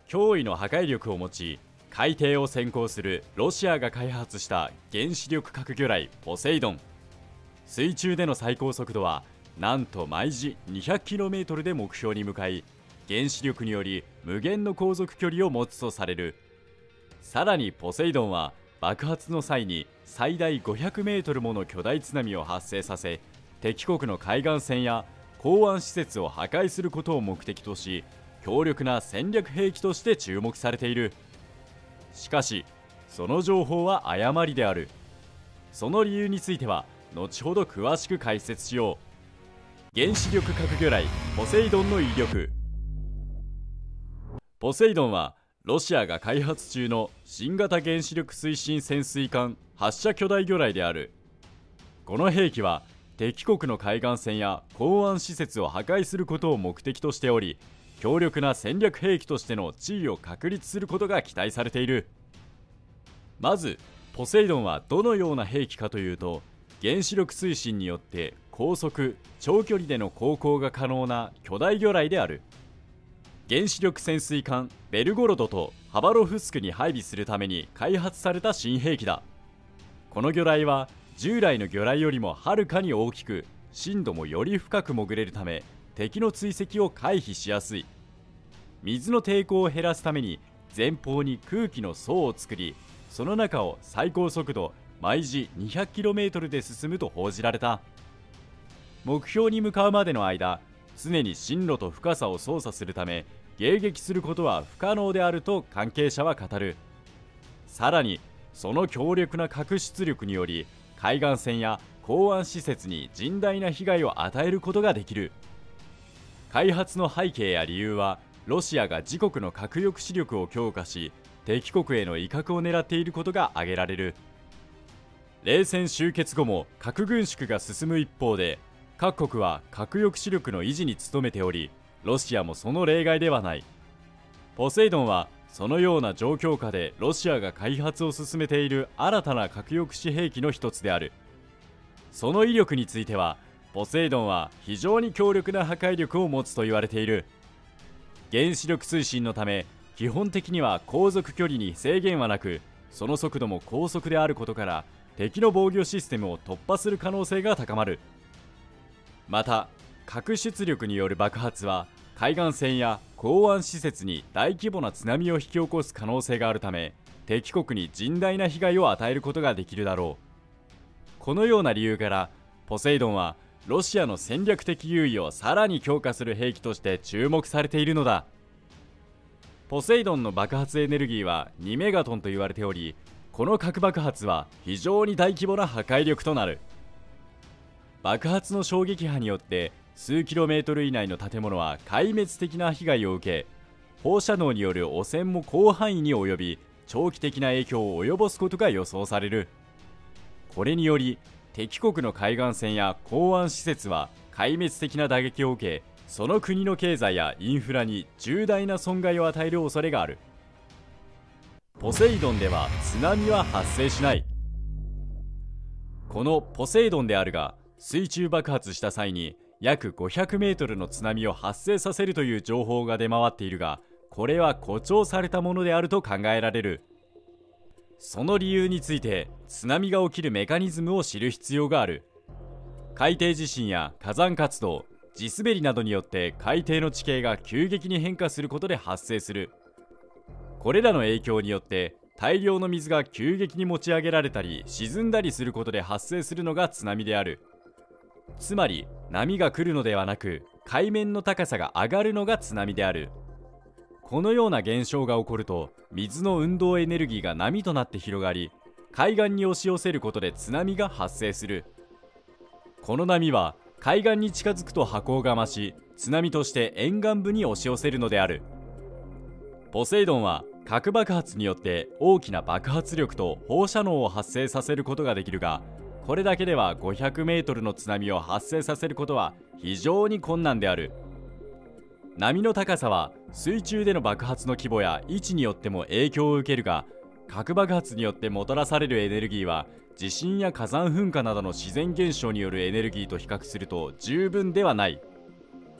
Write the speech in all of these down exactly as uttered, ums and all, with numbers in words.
驚異の破壊力を持ち、海底を先行するロシアが開発した原子力核魚雷ポセイドン。水中での最高速度はなんと毎時 にひゃくキロメートル で目標に向かい、原子力により無限の航続距離を持つとされる。さらにポセイドンは爆発の際に最大 ごひゃくメートル もの巨大津波を発生させ、敵国の海岸線や港湾施設を破壊することを目的とし、強力な戦略兵器として注目されている。しかしその情報は誤りである。その理由については後ほど詳しく解説しよう。原子力核魚雷ポセイドンの威力。ポセイドンはロシアが開発中の新型原子力推進潜水艦発射巨大魚雷である。この兵器は敵国の海岸線や港湾施設を破壊することを目的としており、強力な戦略兵器としての地位を確立することが期待されている。まずポセイドンはどのような兵器かというと、原子力推進によって高速長距離での航行が可能な巨大魚雷である。原子力潜水艦ベルゴロドとハバロフスクに配備するために開発された新兵器だ。この魚雷は従来の魚雷よりもはるかに大きく、深度もより深く潜れるため敵の追跡を回避しやすい。水の抵抗を減らすために前方に空気の層を作り、その中を最高速度毎時 にひゃくキロメートル で進むと報じられた。目標に向かうまでの間、常に進路と深さを操作するため迎撃することは不可能であると関係者は語る。さらにその強力な核出力により海岸線や港湾施設に甚大な被害を与えることができる。開発の背景や理由は、ロシアが自国の核抑止力を強化し敵国への威嚇を狙っていることが挙げられる。冷戦終結後も核軍縮が進む一方で、各国は核抑止力の維持に努めており、ロシアもその例外ではない。ポセイドンはそのような状況下でロシアが開発を進めている新たな核抑止兵器の一つである。その威力については、ポセイドンは非常に強力な破壊力を持つと言われている。原子力推進のため基本的には航続距離に制限はなく、その速度も高速であることから敵の防御システムを突破する可能性が高まる。また核出力による爆発は海岸線や港湾施設に大規模な津波を引き起こす可能性があるため、敵国に甚大な被害を与えることができるだろう。このような理由からポセイドンはロシアの戦略的優位をさらに強化する兵器として注目されているのだ。ポセイドンの爆発エネルギーはにメガトンと言われており、この核爆発は非常に大規模な破壊力となる。爆発の衝撃波によって数キロメートル以内の建物は壊滅的な被害を受け、放射能による汚染も広範囲に及び、長期的な影響を及ぼすことが予想される。これにより敵国の海岸線や港湾施設は壊滅的な打撃を受け、その国の経済やインフラに重大な損害を与える恐れがある。ポセイドンでは津波は発生しない。このポセイドンであるが、水中爆発した際に約 ごひゃくメートル の津波を発生させるという情報が出回っているが、これは誇張されたものであると考えられる。その理由について、津波が起きるメカニズムを知る必要がある。海底地震や火山活動、地滑りなどによって海底の地形が急激に変化することで発生する。これらの影響によって大量の水が急激に持ち上げられたり沈んだりすることで発生するのが津波である。つまり波が来るのではなく、海面の高さが上がるのが津波である。このような現象が起こると、水の運動エネルギーが波となって広がり、海岸に押し寄せることで津波が発生する。この波は海岸に近づくと波高が増し、津波として沿岸部に押し寄せるのである。ポセイドンは核爆発によって大きな爆発力と放射能を発生させることができるが、これだけでは ごひゃくメートル の津波を発生させることは非常に困難である。波の高さは水中での爆発の規模や位置によっても影響を受けるが、核爆発によってもたらされるエネルギーは地震や火山噴火などの自然現象によるエネルギーと比較すると十分ではない。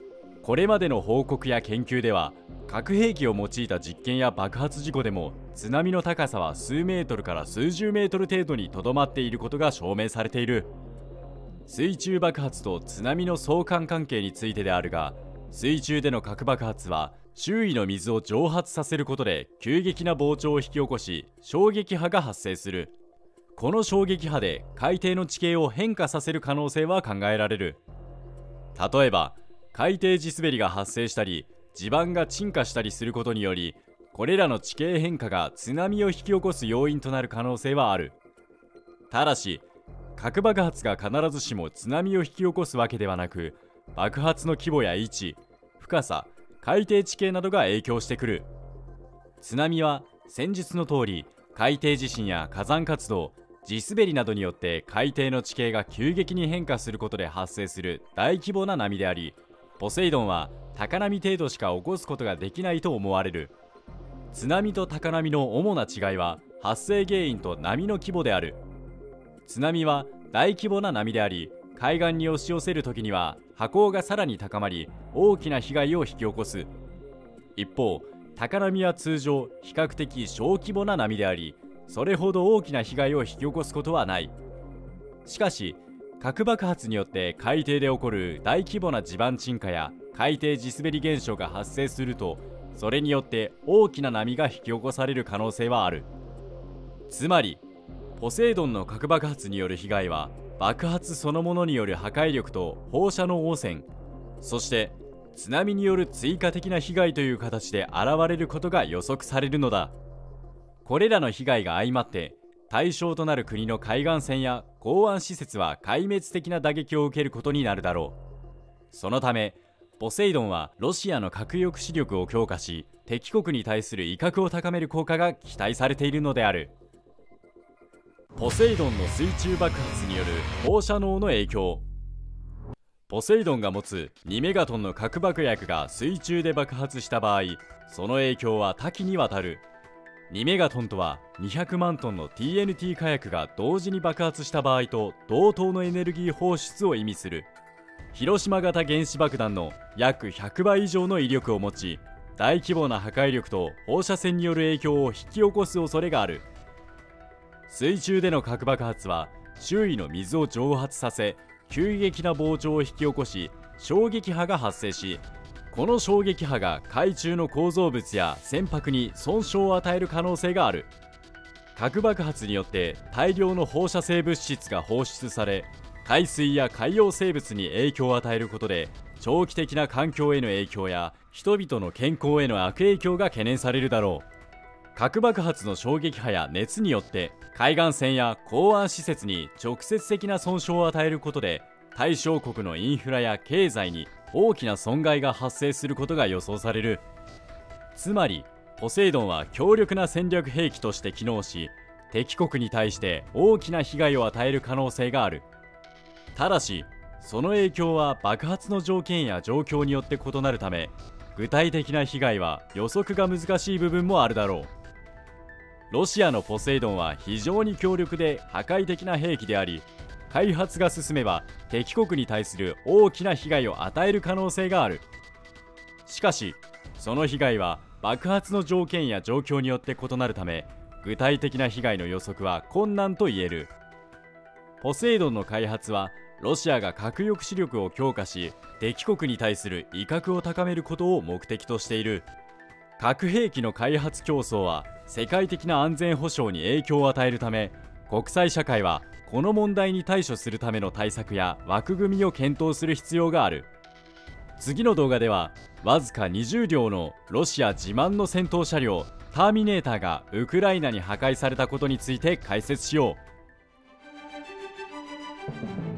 これまでの報告や研究では、核兵器を用いた実験や爆発事故でも津波の高さは数メートルから数十メートル程度にとどまっていることが証明されている。水中爆発と津波の相関関係についてであるが、水中での核爆発は周囲の水を蒸発させることで急激な膨張を引き起こし、衝撃波が発生する。この衝撃波で海底の地形を変化させる可能性は考えられる。例えば海底地滑りが発生したり、地盤が沈下したりすることにより、これらの地形変化が津波を引き起こす要因となる可能性はある。ただし核爆発が必ずしも津波を引き起こすわけではなく、爆発の規模や位置、深さ、海底地形などが影響してくる。津波は先日の通り、海底地震や火山活動、地滑りなどによって海底の地形が急激に変化することで発生する大規模な波であり、ポセイドンは高波程度しか起こすことができないと思われる。津波と高波の主な違いは発生原因と波の規模である。津波は大規模な波であり、海岸に押し寄せる時には波高がさらに高まり、大きな被害を引き起こす。一方、高波は通常比較的小規模な波であり、それほど大きな被害を引き起こすことはない。しかし核爆発によって海底で起こる大規模な地盤沈下や海底地滑り現象が発生すると、それによって大きな波が引き起こされる可能性はある。つまりポセイドンの核爆発による被害は、爆発そのものによる破壊力と放射能汚染、そして津波による追加的な被害という形で現れることが予測されるのだ。これらの被害が相まって対象となる国の海岸線や港湾施設は壊滅的な打撃を受けることになるだろう。そのためポセイドンはロシアの核抑止力を強化し、敵国に対する威嚇を高める効果が期待されているのである。ポセイドンの水中爆発による放射能の影響。ポセイドンが持つにメガトンの核爆薬が水中で爆発した場合、その影響は多岐にわたる。にメガトンとはにひゃくまんトンの ティーエヌティー 火薬が同時に爆発した場合と同等のエネルギー放出を意味する。広島型原子爆弾の約ひゃくばい以上の威力を持ち、大規模な破壊力と放射線による影響を引き起こす恐れがある。水中での核爆発は周囲の水を蒸発させ、急激な膨張を引き起こし、衝撃波が発生し、この衝撃波が海中の構造物や船舶に損傷を与える可能性がある。核爆発によって大量の放射性物質が放出され、海水や海洋生物に影響を与えることで、長期的な環境への影響や人々の健康への悪影響が懸念されるだろう。核爆発の衝撃波や熱によって海岸線や港湾施設に直接的な損傷を与えることで、対象国のインフラや経済に大きな損害が発生することが予想される。つまりポセイドンは強力な戦略兵器として機能し、敵国に対して大きな被害を与える可能性がある。ただしその影響は爆発の条件や状況によって異なるため、具体的な被害は予測が難しい部分もあるだろう。ロシアのポセイドンは非常に強力で破壊的な兵器であり、開発が進めば敵国に対する大きな被害を与える可能性がある。しかしその被害は爆発の条件や状況によって異なるため、具体的な被害の予測は困難と言える。ポセイドンの開発はロシアが核抑止力を強化し、敵国に対する威嚇を高めることを目的としている。核兵器の開発競争は世界的な安全保障に影響を与えるため、国際社会はこの問題に対処するための対策や枠組みを検討する必要がある。次の動画ではわずかにじゅうりょうのロシア自慢の戦闘車両ターミネーターがウクライナに破壊されたことについて解説しよう。